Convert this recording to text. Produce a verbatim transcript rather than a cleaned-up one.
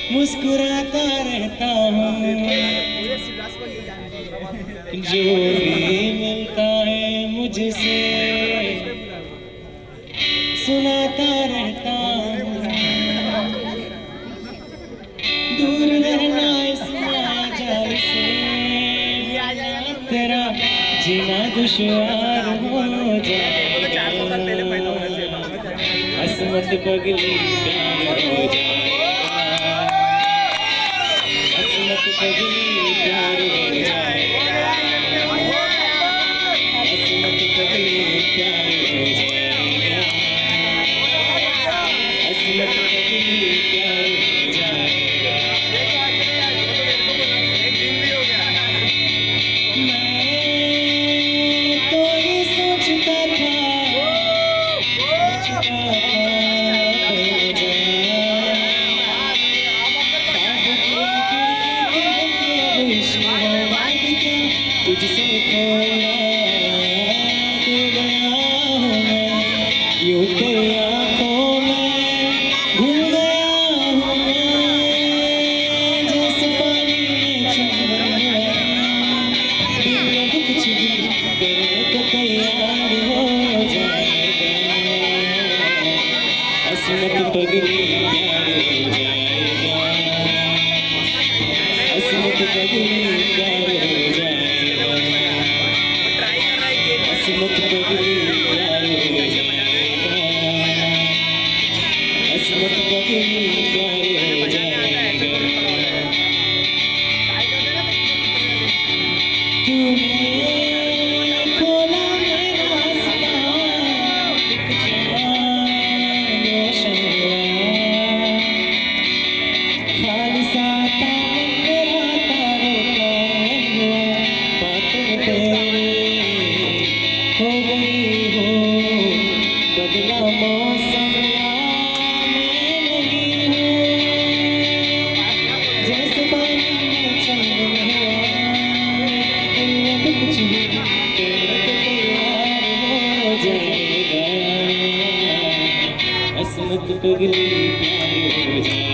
मुस्कुराता रहता हूँ, जो भी मिलता है मुझसे सुनाता रहता हूँ। दूर रहना इस माया जाल से, तेरा जीना दुश्वार हो जाए। असमत पगली प्यार हो जाएगा, असमत पगली प्यार हो जाएगा, असमत पगली प्यार हो जाएगा, असमत पगली प्यार हो जाएगा। मैं तो ये सोचता था तुझसे थोड़ा दूर गया हूँ मैं, यूं तेरी आँखों में घुल गया हूँ मैं, जैसे पानी में चल गया। अब कुछ भी करने को तैयार हो जाएगा, असमत पगली प्यार हो जाएगा, असमत पगली प्यार हो जाएगा, असमत पगली प्यार हो जाएगा, असमत पगली प्यार हो जाएगा। तूने खोला मेरा आसमां, एक जवान रोशन हुआ, खालिसा दामन मेरा तारों का हुआ, बातें तेरी हो गई हो, बदला मौसम या मैं नहीं हूँ, जैसे पानी में चल हुआ, दिल अब कुछ भी करने को तैयार हो जाएगा, असमत पगली प्यार हो जाएगा।